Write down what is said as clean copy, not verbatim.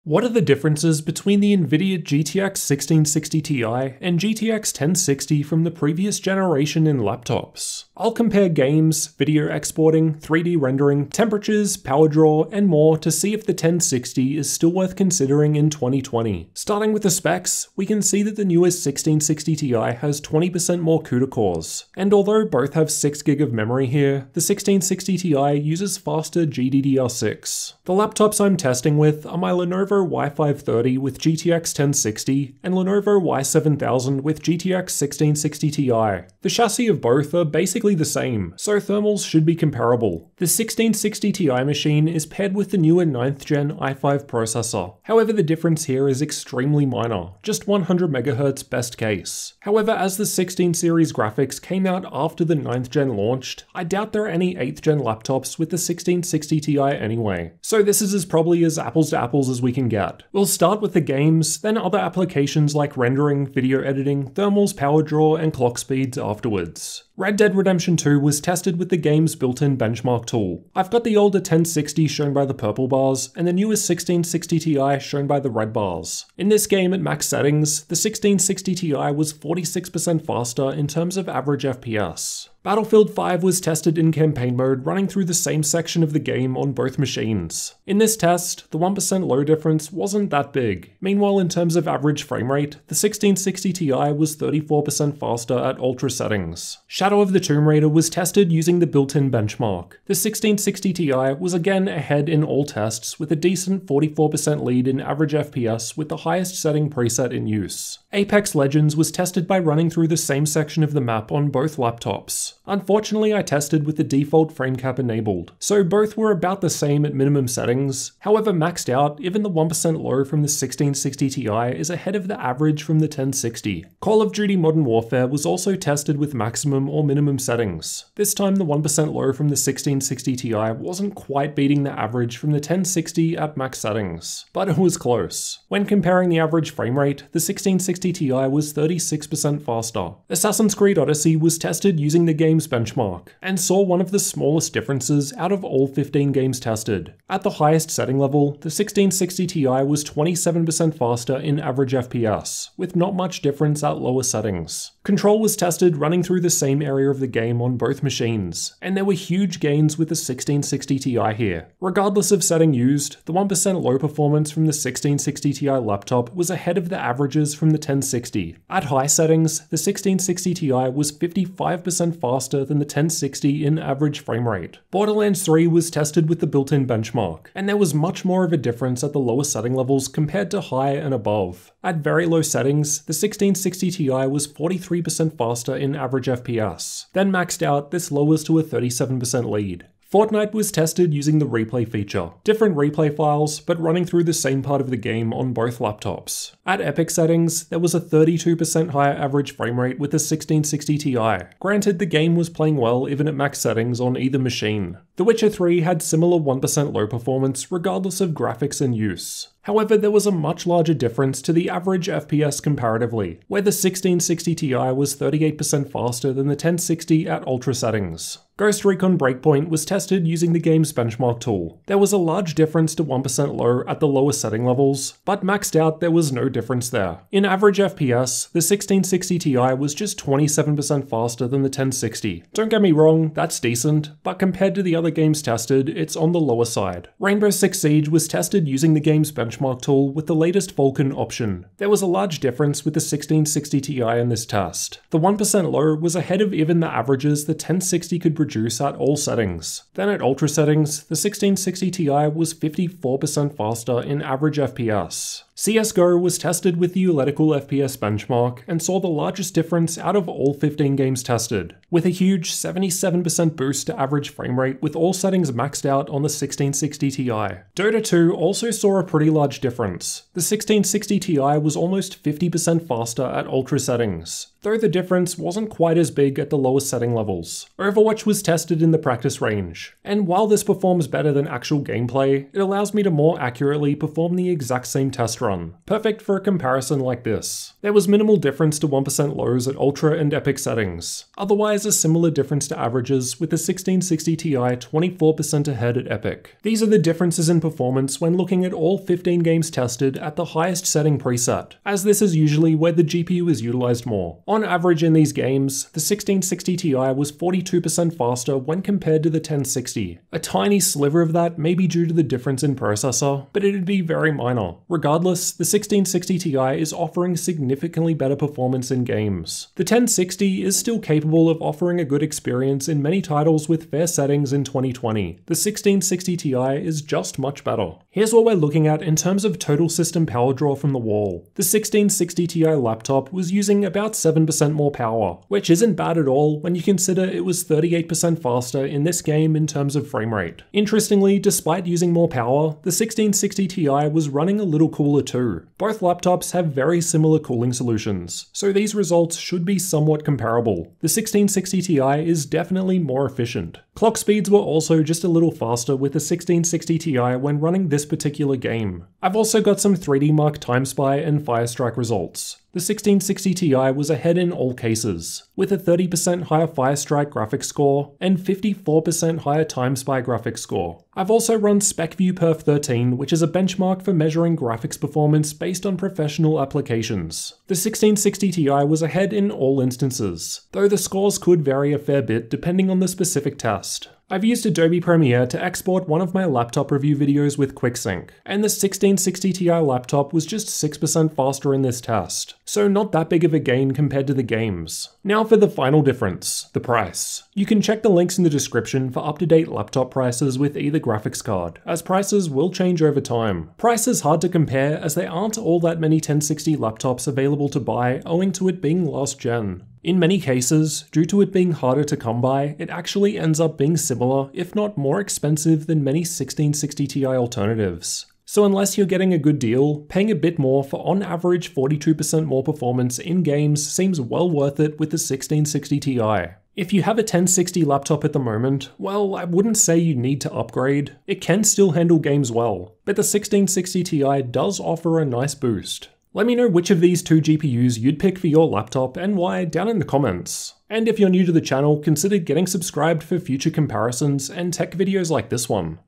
What are the differences between the Nvidia GTX 1660 Ti and GTX 1060 from the previous generation in laptops? I'll compare games, video exporting, 3D rendering, temperatures, power draw, and more to see if the 1060 is still worth considering in 2020. Starting with the specs, we can see that the newest 1660 Ti has 20% more CUDA cores, and although both have 6GB of memory here, the 1660 Ti uses faster GDDR6. The laptops I'm testing with are my Lenovo Y530 with GTX 1060 and Lenovo Y7000 with GTX 1660 Ti. The chassis of both are basically the same, so thermals should be comparable. The 1660 Ti machine is paired with the newer 9th gen i5 processor. However, the difference here is extremely minor, just 100 MHz best case. However, as the 16 series graphics came out after the 9th gen launched, I doubt there are any 8th gen laptops with the 1660 Ti anyway, so this is probably as apples to apples as we can get. We'll start with the games, then other applications like rendering, video editing, thermals, power draw, and clock speeds afterwards. Red Dead Redemption 2 was tested with the game's built-in benchmark tool. I've got the older 1060 shown by the purple bars, and the newest 1660 Ti shown by the red bars. In this game at max settings, the 1660 Ti was 46% faster in terms of average FPS. Battlefield 5 was tested in campaign mode, running through the same section of the game on both machines. In this test, the 1% low difference wasn't that big. Meanwhile, in terms of average frame rate, the 1660 Ti was 34% faster at ultra settings. Shadow of the Tomb Raider was tested using the built-in benchmark. The 1660 Ti was again ahead in all tests with a decent 44% lead in average FPS with the highest setting preset in use. Apex Legends was tested by running through the same section of the map on both laptops. Unfortunately, I tested with the default frame cap enabled, so both were about the same at minimum settings. However, maxed out, even the 1% low from the 1660 Ti is ahead of the average from the 1060. Call of Duty Modern Warfare was also tested with maximum or minimum settings. This time the 1% low from the 1660 Ti wasn't quite beating the average from the 1060 at max settings, but it was close. When comparing the average frame rate, the 1660 Ti was 36% faster. Assassin's Creed Odyssey was tested using the game's benchmark, and saw one of the smallest differences out of all 15 games tested. At the highest setting level, the 1660 Ti was 27% faster in average FPS, with not much difference at lower settings. Control was tested running through the same area of the game on both machines, and there were huge gains with the 1660 Ti here. Regardless of setting used, the 1% low performance from the 1660 Ti laptop was ahead of the averages from the 1060. At high settings, the 1660 Ti was 55% faster than the 1060 in average frame rate. Borderlands 3 was tested with the built-in benchmark, and there was much more of a difference at the lower setting levels compared to high and above. At very low settings, the 1660 Ti was 43% faster in average FPS. Then maxed out, this lowers to a 37% lead. Fortnite was tested using the replay feature. Different replay files, but running through the same part of the game on both laptops. At epic settings, there was a 32% higher average frame rate with the 1660 Ti. Granted, the game was playing well even at max settings on either machine. The Witcher 3 had similar 1% low performance regardless of graphics in use. However, there was a much larger difference to the average FPS comparatively, where the 1660 Ti was 38% faster than the 1060 at ultra settings. Ghost Recon Breakpoint was tested using the game's benchmark tool. There was a large difference to 1% low at the lower setting levels, but maxed out there was no difference there. In average FPS, the 1660 Ti was just 27% faster than the 1060. Don't get me wrong, that's decent, but compared to the other games tested, it's on the lower side. Rainbow Six Siege was tested using the game's benchmark tool with the latest Vulkan option. There was a large difference with the 1660 Ti in this test. The 1% low was ahead of even the averages the 1060 could produce at all settings. Then at ultra settings, the 1660 Ti was 54% faster in average FPS. CSGO was tested with the Euletical FPS benchmark and saw the largest difference out of all 15 games tested, with a huge 77% boost to average frame rate with all settings maxed out on the 1660 Ti. Dota 2 also saw a pretty large difference. The 1660 Ti was almost 50% faster at ultra settings, though the difference wasn't quite as big at the lower setting levels. Overwatch was tested in the practice range, and while this performs better than actual gameplay, it allows me to more accurately perform the exact same test run. run, perfect for a comparison like this. There was minimal difference to 1% lows at Ultra and Epic settings, otherwise a similar difference to averages with the 1660 Ti 24% ahead at Epic. These are the differences in performance when looking at all 15 games tested at the highest setting preset, as this is usually where the GPU is utilized more. On average in these games, the 1660 Ti was 42% faster when compared to the 1060. A tiny sliver of that may be due to the difference in processor, but it'd be very minor. Regardless, the 1660 Ti is offering significantly better performance in games. The 1060 is still capable of offering a good experience in many titles with fair settings in 2020. The 1660 Ti is just much better. Here's what we're looking at in terms of total system power draw from the wall. The 1660 Ti laptop was using about 7% more power, which isn't bad at all when you consider it was 38% faster in this game in terms of frame rate. Interestingly, despite using more power, the 1660 Ti was running a little cooler too. Both laptops have very similar cooling solutions, so these results should be somewhat comparable. The 1660 Ti is definitely more efficient. Clock speeds were also just a little faster with the 1660 Ti when running this particular game. I've also got some 3D Mark TimeSpy and Firestrike results. The 1660 Ti was ahead in all cases, with a 30% higher Firestrike graphics score and 54% higher TimeSpy graphics score. I've also run SPECviewperf 13, which is a benchmark for measuring graphics performance based on professional applications. The 1660 Ti was ahead in all instances, though the scores could vary a fair bit depending on the specific test. I've used Adobe Premiere to export one of my laptop review videos with QuickSync, and the 1660 Ti laptop was just 6% faster in this test, so not that big of a gain compared to the games. Now for the final difference, the price. You can check the links in the description for up-to-date laptop prices with either graphics card, as prices will change over time. Price is hard to compare as there aren't all that many 1060 laptops available to buy owing to it being last gen. In many cases, due to it being harder to come by, it actually ends up being similar, if not more expensive than many 1660 Ti alternatives. So unless you're getting a good deal, paying a bit more for on average 42% more performance in games seems well worth it with the 1660 Ti. If you have a 1060 laptop at the moment, well, I wouldn't say you need to upgrade. It can still handle games well, but the 1660 Ti does offer a nice boost. Let me know which of these two GPUs you'd pick for your laptop and why down in the comments. And if you're new to the channel, consider getting subscribed for future comparisons and tech videos like this one.